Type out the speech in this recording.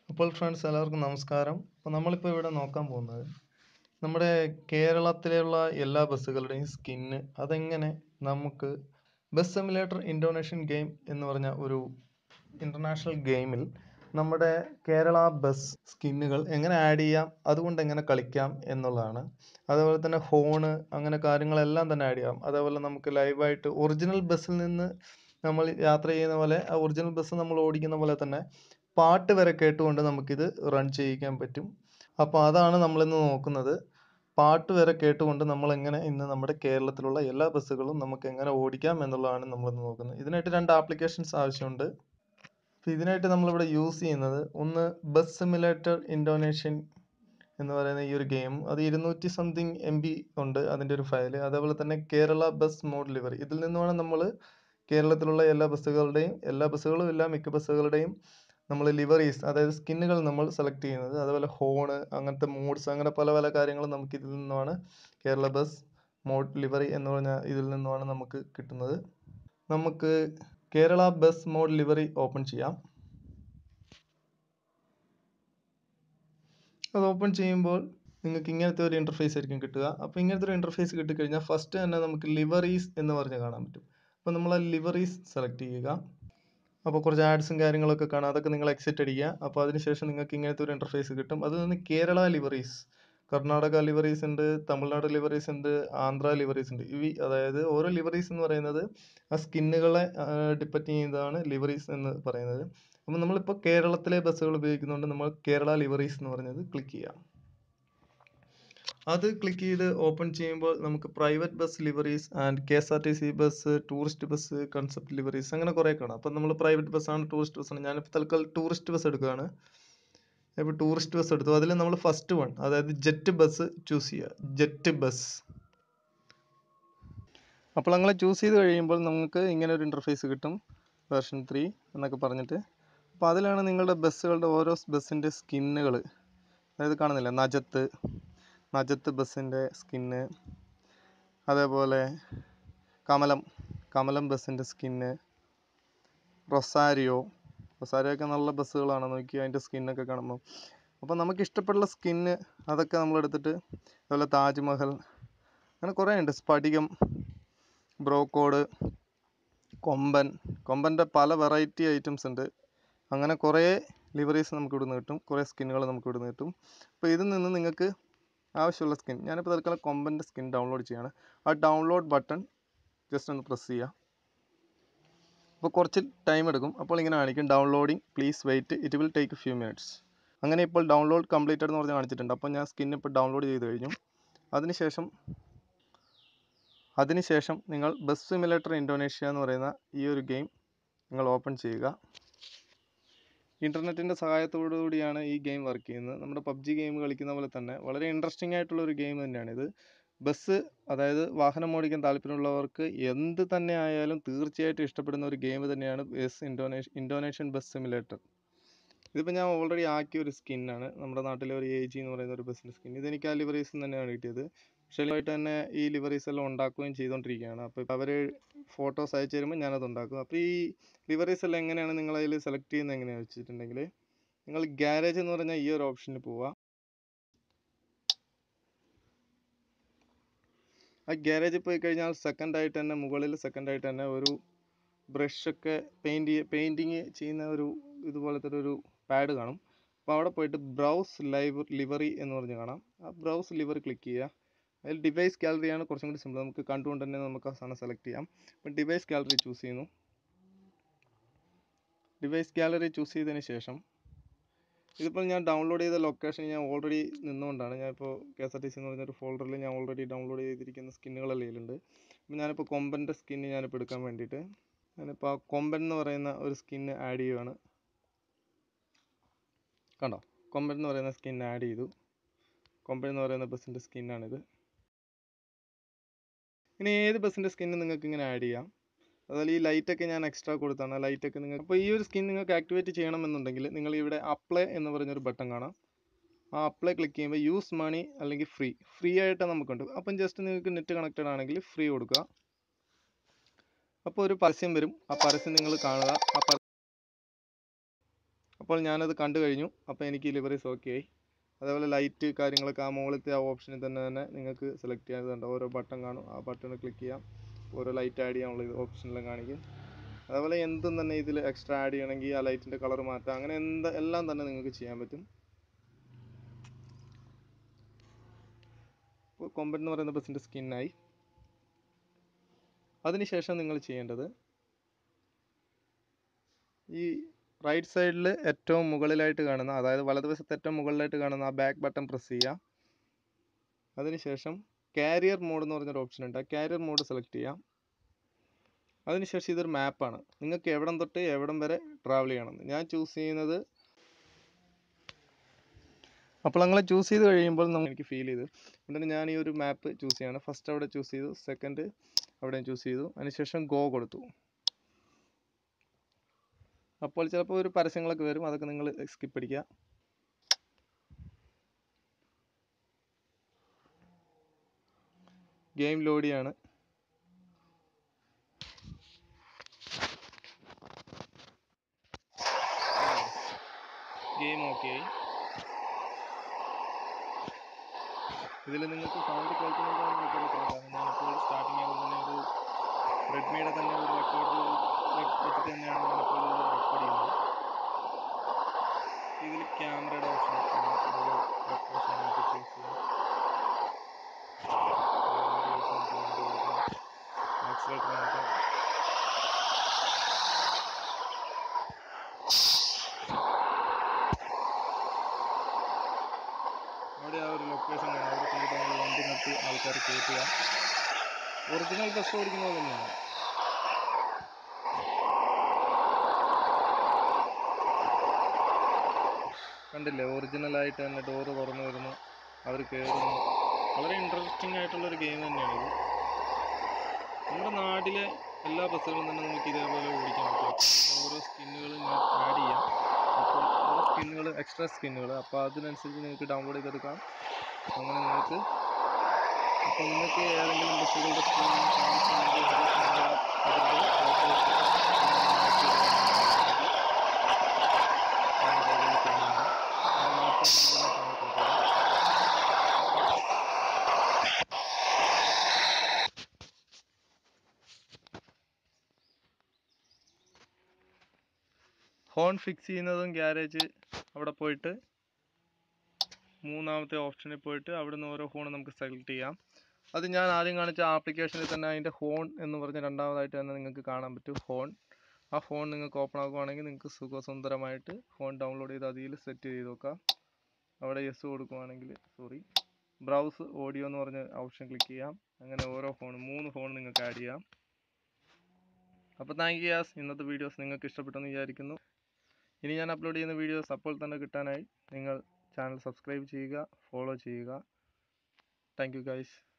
അപ്പോൾ ഫ്രണ്ട്സ് എല്ലാവർക്കും നമസ്കാരം. അപ്പോൾ നമ്മളിപ്പോൾ ഇവിടെ നോക്കാൻ പോകുന്നത് നമ്മുടെ കേരളത്തിലുള്ള എല്ലാ ബസ്സുകളുടെയും സ്കിന്ന് അതെങ്ങനെ നമുക്ക് ബസ് സിമുലേറ്റർ ഇൻഡോനേഷ്യൻ ഗെയിം എന്ന് പറഞ്ഞ ഒരു ഇൻ്റർനാഷണൽ ഗെയിമിൽ നമ്മുടെ കേരള ബസ് സ്കിന്നുകൾ എങ്ങനെ ആഡ് ചെയ്യാം, അതുകൊണ്ട് എങ്ങനെ കളിക്കാം എന്നുള്ളതാണ്. അതേപോലെ തന്നെ ഹോണ് അങ്ങനെ കാര്യങ്ങളെല്ലാം തന്നെ ആഡ് ചെയ്യാം. അതേപോലെ നമുക്ക് ലൈവായിട്ട് ഒറിജിനൽ ബസ്സിൽ നിന്ന് നമ്മൾ യാത്ര ചെയ്യുന്ന പോലെ ആ ഒറിജിനൽ ബസ് നമ്മൾ ഓടിക്കുന്ന പോലെ തന്നെ പാട്ട് വരെ കേട്ടുകൊണ്ട് നമുക്കിത് റൺ ചെയ്യിക്കാൻ പറ്റും. അപ്പോൾ അതാണ് നമ്മളിന്ന് നോക്കുന്നത്. പാട്ട് വരെ കേട്ടുകൊണ്ട് നമ്മൾ എങ്ങനെ ഇന്ന് നമ്മുടെ കേരളത്തിലുള്ള എല്ലാ ബസ്സുകളും നമുക്ക് എങ്ങനെ ഓടിക്കാം എന്നുള്ളതാണ് നമ്മളിന്ന് നോക്കുന്നത്. ഇതിനായിട്ട് 2 ആപ്ലിക്കേഷൻസ് ആവശ്യമുണ്ട്. അപ്പോൾ ഇതിനായിട്ട് നമ്മളിവിടെ യൂസ് ചെയ്യുന്നത് ഒന്ന് ബസ് സിമുലേറ്റർ ഇൻഡോനേഷ്യൻ എന്ന് പറയുന്ന ഈ ഒരു ഗെയിം. അത് 200 സംതിങ് MB ഉണ്ട് അതിൻ്റെ ഒരു ഫയൽ. അതേപോലെ തന്നെ കേരള ബസ് മോഡ് ലിവറി. ഇതിൽ നിന്നുമാണ് നമ്മൾ കേരളത്തിലുള്ള എല്ലാ ബസ്സുകളും ഇല്ല, മിക്ക ബസ്സുകളുടെയും നമ്മൾ ലിവറീസ് അതായത് സ്കിന്നുകൾ നമ്മൾ സെലക്ട് ചെയ്യുന്നത്. അതുപോലെ ഹോണ് അങ്ങനത്തെ മോഡ്സ് അങ്ങനെ പല പല കാര്യങ്ങളും നമുക്ക് ഇതിൽ നിന്നുമാണ് കേരള ബസ് മോഡ് ലിവറി എന്ന് പറഞ്ഞ ഇതിൽ നിന്നുമാണ് നമുക്ക് കിട്ടുന്നത്. നമുക്ക് Kerala bus mod livery open ചെയ്യാം. അത് ഓപ്പൺ ചെയ്യുമ്പോൾ നിങ്ങൾക്ക് ഇങ്ങനത്തെ ഒരു ഇൻ്റർഫേസ് ആയിരിക്കും കിട്ടുക. അപ്പോൾ ഇങ്ങനത്തെ ഒരു ഇൻ്റർഫേസ് കിട്ടിക്കഴിഞ്ഞാൽ ഫസ്റ്റ് തന്നെ നമുക്ക് ലിവറീസ് എന്ന് പറഞ്ഞ് കാണാൻ പറ്റും. അപ്പോൾ നമ്മൾ ആ ലിവറീസ് സെലക്ട് ചെയ്യുക. അപ്പോൾ കുറച്ച് ആഡ്സും കാര്യങ്ങളൊക്കെ കാണാം, അതൊക്കെ നിങ്ങൾ എക്സിറ്റ് അടിക്കുക. അപ്പോൾ അതിനുശേഷം നിങ്ങൾക്ക് ഇങ്ങനത്തെ ഒരു ഇൻ്റർഫേസ് കിട്ടും. അതിൽ നിന്ന് കേരള ലിവറീസ്, കർണാടക ലിവറീസ് ഉണ്ട്, തമിഴ്നാട് ലിവറീസ് ഉണ്ട്, ആന്ധ്ര ലിവറീസ് ഉണ്ട്. അതായത് ഓരോ ലിവറീസ് എന്ന് പറയുന്നത് ആ സ്കിന്നുകളെ ഡിപ്പെൻഡ് ചെയ്യുന്നതാണ് ലിവറീസ് എന്ന് പറയുന്നത്. അപ്പോൾ നമ്മളിപ്പോൾ കേരളത്തിലെ ബസ്സുകൾ ഉപയോഗിക്കുന്നതുകൊണ്ട് നമ്മൾ കേരള ലിവറീസ് എന്ന് പറഞ്ഞത് ക്ലിക്ക് ചെയ്യാം. അത് ക്ലിക്ക് ചെയ്ത് ഓപ്പൺ ചെയ്യുമ്പോൾ നമുക്ക് private bus liveries and KSRTC bus, tourist bus, concept liveries അങ്ങനെ കുറേ കാണാം. അപ്പം നമ്മൾ പ്രൈവറ്റ് ബസ്സാണ്, ടൂറിസ്റ്റ് ബസ്സാണ്. ഞാനിപ്പോൾ തൽക്കാലം ടൂറിസ്റ്റ് ബസ് എടുക്കുകയാണ്. ഇപ്പോൾ ടൂറിസ്റ്റ് ബസ് എടുത്തു. അതിൽ നമ്മൾ ഫസ്റ്റ് വൺ അതായത് ജെറ്റ് ബസ് ചൂസ് ചെയ്യുക. Jet bus. അപ്പോൾ നിങ്ങൾ ചൂസ് ചെയ്ത് കഴിയുമ്പോൾ നമുക്ക് ഇങ്ങനെ ഒരു ഇൻ്റർഫേസ് കിട്ടും, വേർഷൻ 3 എന്നൊക്കെ പറഞ്ഞിട്ട്. അപ്പോൾ അതിലാണ് നിങ്ങളുടെ ബസ്സുകളുടെ ഓരോ ബസ്സിൻ്റെ സ്കിന്നുകൾ, അതായത് കാണുന്നില്ല നജത്ത് ബസ്സിൻ്റെ സ്കിന്ന്, അതേപോലെ കമലം ബസ്സിൻ്റെ സ്കിന്ന്, റൊസാരിയോ ഒക്കെ നല്ല ബസ്സുകളാണ്, നോക്കി അതിൻ്റെ സ്കിന്നൊക്കെ കാണുമ്പോൾ. അപ്പോൾ നമുക്ക് ഇഷ്ടപ്പെടുന്ന സ്കിന്ന് അതൊക്കെ നമ്മളെടുത്തിട്ട്, അതുപോലെ താജ്മഹൽ അങ്ങനെ കുറേ ഉണ്ട്, സ്ഫടികം, ബ്രോക്കോഡ്, കൊമ്പൻ്റെ പല വെറൈറ്റി ഐറ്റംസ് ഉണ്ട്. അങ്ങനെ കുറേ ലിവറീസ് നമുക്ക് ഇവിടുന്ന് കിട്ടും, കുറേ സ്കിന്നുകൾ നമുക്ക് ഇവിടുന്ന് കിട്ടും. അപ്പോൾ ഇതിൽ നിന്ന് നിങ്ങൾക്ക് ആവശ്യമുള്ള സ്കിൻ, ഞാനിപ്പോൾ തൽക്കാലം കൊമ്പൻ്റെ സ്കിൻ ഡൗൺലോഡ് ചെയ്യുകയാണ്. ആ ഡൗൺലോഡ് ബട്ടൺ ജസ്റ്റ് ഒന്ന് പ്രസ് ചെയ്യുക. അപ്പോൾ കുറച്ച് ടൈം എടുക്കും. അപ്പോൾ ഇങ്ങനെ കാണിക്കും, downloading, please wait, it will take few minutes. അങ്ങനെ ഇപ്പോൾ ഡൗൺലോഡ് കംപ്ലീറ്റഡ് എന്ന് പറഞ്ഞ് കാണിച്ചിട്ടുണ്ട്. അപ്പോൾ ഞാൻ സ്കിൻ ഇപ്പോൾ ഡൗൺലോഡ് ചെയ്ത് കഴിഞ്ഞു. അതിനുശേഷം നിങ്ങൾ ബസ് സിമുലേറ്റർ ഇൻഡോനേഷ്യ എന്ന് പറയുന്ന ഈ ഒരു ഗെയിം നിങ്ങൾ ഓപ്പൺ ചെയ്യുക. ഇൻ്റർനെറ്റിൻ്റെ സഹായത്തോടു കൂടിയാണ് ഈ ഗെയിം വർക്ക് ചെയ്യുന്നത്. നമ്മുടെ PUBG ഗെയിം കളിക്കുന്ന പോലെ തന്നെ വളരെ ഇൻട്രസ്റ്റിംഗ് ആയിട്ടുള്ള ഒരു ഗെയിം തന്നെയാണിത്. ബസ് അതായത് വാഹനം ഓടിക്കാൻ താല്പര്യമുള്ളവർക്ക് എന്ത് തന്നെ ആയാലും തീർച്ചയായിട്ടും ഇഷ്ടപ്പെടുന്ന ഒരു ഗെയിം തന്നെയാണ് ഇൻഡോനേഷ്യൻ ബസ് സിമുലേറ്റർ. ഇതിപ്പോൾ ഞാൻ ഓൾറെഡി ആക്കിയ ഒരു സ്കിന്നാണ്, നമ്മുടെ നാട്ടിലെ ഒരു AG എന്ന് പറയുന്ന ഒരു ബസ്സിൻ്റെ സ്കിൻ. ഇതെനിക്ക് ആ ലിവറീസിൽ തന്നെയാണ് കിട്ടിയത്. ശരിയായിട്ട് തന്നെ ഈ ലിവറീസ് എല്ലാം ഉണ്ടാക്കുകയും ചെയ്തുകൊണ്ടിരിക്കുകയാണ്. അപ്പോൾ അവർ ഫോട്ടോസ് അയച്ചു തരുമ്പോൾ ഞാനത് ഉണ്ടാക്കും. അപ്പോൾ ഈ ലിവറീസ് എല്ലാം എങ്ങനെയാണ് നിങ്ങളതിൽ സെലക്ട് ചെയ്യുന്നത് എങ്ങനെയാണെന്ന് വെച്ചിട്ടുണ്ടെങ്കിൽ, നിങ്ങൾ ഗ്യാരേജ് എന്ന് പറഞ്ഞാൽ ഈ ഒരു ഓപ്ഷനിൽ പോവുക. ആ ഗ്യാരേജിൽ പോയി കഴിഞ്ഞാൽ മുകളിൽ സെക്കൻഡായിട്ട് തന്നെ ഒരു ബ്രഷൊക്കെ പെയിൻറ്റിങ് ചെയ്യുന്ന ഒരു ഇതുപോലത്തെ ഒരു പാഡ് കാണും. അപ്പോൾ അവിടെ പോയിട്ട് ബ്രൗസ് ലിവറി എന്ന് പറഞ്ഞ് കാണാം. ആ ബ്രൗസ് ലിവറി ക്ലിക്ക് ചെയ്യുക. അതിൽ ഡിവൈസ് ഗാലറിയാണ് കുറച്ചും കൂടി സിമ്പിൾ, നമുക്ക് കണ്ടുകൊണ്ട് തന്നെ നമുക്ക് ആ സാധനം സെലക്ട് ചെയ്യാം. അപ്പം ഡിവൈസ് ഗാലറി ചൂസ് ചെയ്യുന്നു. ഡിവൈസ് ഗാലറി ചൂസ് ചെയ്തതിന് ശേഷം ഇതിപ്പോൾ ഞാൻ ഡൗൺലോഡ് ചെയ്ത ലൊക്കേഷൻ ഞാൻ ഓൾറെഡി നിന്നുകൊണ്ടാണ്, ഞാനിപ്പോൾ KSRTC എന്ന് പറഞ്ഞൊരു ഫോൾഡറിൽ ഞാൻ ഓൾറെഡി ഡൗൺലോഡ് ചെയ്തിരിക്കുന്ന സ്കിന്നുകളെല്ലാം ഇതിലുണ്ട്. അപ്പോൾ ഞാനിപ്പോൾ കൊമ്പൻ്റെ സ്കിന്ന് ഞാനിപ്പോൾ എടുക്കാൻ വേണ്ടിയിട്ട് ഞാനിപ്പോൾ ആ കൊമ്പൻ എന്ന് പറയുന്ന ഒരു സ്കിന്ന് ആഡ് ചെയ്യുകയാണ്. കണ്ടോ, കൊമ്പൻ എന്ന് പറയുന്ന സ്കിൻ ആഡ് ചെയ്തു. കൊമ്പൻ എന്ന് പറയുന്ന ബസ്സിൻ്റെ സ്കിന്നാണിത്. ഇനി ഏത് ബസ്സിൻ്റെ സ്കിന്ന് നിങ്ങൾക്ക് ഇങ്ങനെ ആഡ് ചെയ്യാം. അതുപോലെ ഈ ലൈറ്റൊക്കെ ഞാൻ എക്സ്ട്രാ കൊടുത്താണ്, ലൈറ്റൊക്കെ നിങ്ങൾക്ക്. അപ്പോൾ ഈ ഒരു സ്കിൻ നിങ്ങൾക്ക് ആക്ടിവേറ്റ് ചെയ്യണമെന്നുണ്ടെങ്കിൽ നിങ്ങൾ ഇവിടെ അപ്ലൈ എന്ന് പറഞ്ഞൊരു ബട്ടൺ കാണാം. ആ അപ്ലൈ ക്ലിക്ക് ചെയ്യുമ്പോൾ യൂസ് മണി അല്ലെങ്കിൽ ഫ്രീ ആയിട്ട് നമുക്കുണ്ട്. അപ്പം ജസ്റ്റ് നിങ്ങൾക്ക് നെറ്റ് കണക്റ്റഡ് ആണെങ്കിൽ ഫ്രീ കൊടുക്കുക. അപ്പോൾ ഒരു പരസ്യം വരും, ആ പരസ്യം നിങ്ങൾ കാണുക. അപ്പോൾ ഞാനത് കണ്ടു കഴിഞ്ഞു. അപ്പോൾ എനിക്ക് ലിവറീസ് ഓക്കെ ആയി. അതേപോലെ ലൈറ്റ് കാര്യങ്ങളൊക്കെ ആ മുകളിലത്തെ ആ ഓപ്ഷനിൽ തന്നെ നിങ്ങൾക്ക് സെലക്ട് ചെയ്യാനുണ്ട്. ഓരോ ബട്ടൺ കാണും, ആ ബട്ടൺ ക്ലിക്ക് ചെയ്യാം. ഓരോ ലൈറ്റ് ആഡ് ചെയ്യാനുള്ള ഇത് ഓപ്ഷനിലും കാണിക്കും. അതേപോലെ എന്തും തന്നെ ഇതിൽ എക്സ്ട്രാ ആഡ് ചെയ്യണമെങ്കിൽ ആ ലൈറ്റിൻ്റെ കളർ മാറ്റാം, അങ്ങനെ എല്ലാം തന്നെ നിങ്ങൾക്ക് ചെയ്യാൻ പറ്റും. ഇപ്പോൾ കൊമ്പറ്റ് എന്ന് പറയുന്ന ബസ്സിൻ്റെ സ്കിന്നായി. അതിനുശേഷം നിങ്ങൾ ചെയ്യേണ്ടത് ഈ റൈറ്റ് സൈഡിൽ ഏറ്റവും മുകളിലായിട്ട് കാണുന്ന, അതായത് വലതുവശത്ത് ഏറ്റവും മുകളിലായിട്ട് കാണുന്ന ആ ബാക്ക് ബട്ടൺ പ്രസ് ചെയ്യുക. അതിനുശേഷം കാരിയർ മോഡ് എന്ന് പറഞ്ഞൊരു ഓപ്ഷൻ ഉണ്ട്. ആ കാരിയർ മോഡ് സെലക്ട് ചെയ്യാം. അതിനുശേഷം ഇതൊരു മാപ്പാണ്. നിങ്ങൾക്ക് എവിടം തൊട്ട് എവിടം വരെ ട്രാവൽ ചെയ്യണമെന്ന്. ഞാൻ ചൂസ് ചെയ്യുന്നത്, അപ്പോൾ നിങ്ങൾ ചൂസ് ചെയ്ത് കഴിയുമ്പോൾ എനിക്ക് ഫീൽ ചെയ്തു. അതുകൊണ്ട് ഞാൻ ഈ ഒരു മാപ്പ് ചൂസ് ചെയ്യാണ്. ഫസ്റ്റ് അവിടെ ചൂസ് ചെയ്തു, സെക്കൻഡ് അവിടെ ചൂസ് ചെയ്തു, അതിനുശേഷം ഗോ കൊടുത്തു. അപ്പോൾ ചിലപ്പോൾ ഒരു പരസ്യങ്ങളൊക്കെ വരും, അതൊക്കെ നിങ്ങൾ സ്കിപ്പ് അടിക്കുക. ഗെയിം ലോഡ് ചെയ്യാണ്. ഗെയിം ഓക്കെ ആയി. ഇതിൽ നിങ്ങൾക്ക് സൗണ്ട് കേൾക്കുന്നുണ്ടോ എന്ന് എനിക്കറിയത്തില്ല. കാരണം ഞാനിപ്പോൾ സ്റ്റാർട്ടിങ് ആകുമ്പോൾ തന്നെ ഒരു റെഡ്മിയുടെ തന്നെ ഒരു റെക്കോർഡിൽ വെച്ചിട്ട് തന്നെയാണ് ഞാനിപ്പോൾ ഇത് റെക്കോർഡ് ചെയ്യുന്നത്. ഇതിൽ ക്യാമറയുടെ ഓപ്ഷൻ ഒരു ഓപ്ഷൻ നമുക്ക് ചൂസ് ചെയ്യാം. ആക്സിലേറ്റർ നോക്കാം. അവിടെ ആ ഒരു ലൊക്കേഷൻ കാണാം. അവിടെ കൊണ്ടിട്ട് നമ്മൾ വണ്ടി നിർത്തി ആൾക്കാർ കയറ്റുക. ഒറിജിനൽ ബസ് ഓടിക്കുന്നത് തന്നെയാണ്. കണ്ടില്ലേ, ഒറിജിനലായിട്ട് തന്നെ ഡോറ് തുറന്നു വരുന്നു, അവർ കയറുന്നു. വളരെ ഇൻട്രസ്റ്റിംഗ് ആയിട്ടുള്ളൊരു ഗെയിം തന്നെയാണിത്. നമ്മുടെ നാട്ടിലെ എല്ലാ ബസ്സുകളും തന്നെ നമുക്ക് ഇതേപോലെ ഓടിക്കാൻ പറ്റും. ഓരോ സ്കിന്നുകൾ ഞാൻ ആഡ് ചെയ്യാം. അപ്പോൾ ഓരോ സ്കിന്നുകൾ, എക്സ്ട്രാ സ്കിന്നുകൾ, അപ്പോൾ അതിനനുസരിച്ച് നിങ്ങൾക്ക് ഡൗൺലോഡ് ചെയ്തെടുക്കാം. അങ്ങനെ നിങ്ങൾക്ക് അപ്പോൾ നിങ്ങൾക്ക് ഏതെങ്കിലും ബസ്സുകളുടെ സ്കിൻ കാണിച്ചിട്ടുണ്ടെങ്കിൽ ഹോൺ ഫിക്സ് ചെയ്യുന്നതും ഗ്യാരേജ് അവിടെ പോയിട്ട് മൂന്നാമത്തെ ഓപ്ഷനിൽ പോയിട്ട് അവിടുന്ന് ഓരോ ഹോൺ നമുക്ക് സെലക്ട് ചെയ്യാം. അത് ഞാൻ ആദ്യം കാണിച്ച ആപ്ലിക്കേഷനിൽ തന്നെ അതിൻ്റെ ഹോൺ എന്ന് പറഞ്ഞ് രണ്ടാമതായിട്ട് തന്നെ നിങ്ങൾക്ക് കാണാൻ പറ്റും ഹോൺ. ആ ഫോൺ നിങ്ങൾക്ക് ഓപ്പൺ ആക്കുകയാണെങ്കിൽ നിങ്ങൾക്ക് സുഖസുന്ദരമായിട്ട് ഫോൺ ഡൗൺലോഡ് ചെയ്ത് അതിൽ സെറ്റ് ചെയ്ത് നോക്കാം. അവിടെ യെസ് കൊടുക്കുകയാണെങ്കിൽ ബ്രൗസ് ഓഡിയോ എന്ന് പറഞ്ഞ ഓപ്ഷൻ ക്ലിക്ക് ചെയ്യാം. അങ്ങനെ ഓരോ ഫോൺ 3 ഫോൺ നിങ്ങൾക്ക് ആഡ് ചെയ്യാം. അപ്പോൾ താങ്ക് യു യാസ്. ഇന്നത്തെ വീഡിയോസ് നിങ്ങൾക്ക് ഇഷ്ടപ്പെട്ടെന്ന് വിചാരിക്കുന്നു. ഇനി ഞാൻ അപ്ലോഡ് ചെയ്യുന്ന വീഡിയോസ് അപ്പോൾ തന്നെ കിട്ടാനായി നിങ്ങൾ ചാനൽ സബ്സ്ക്രൈബ് ചെയ്യുക, ഫോളോ ചെയ്യുക. Thank you guys.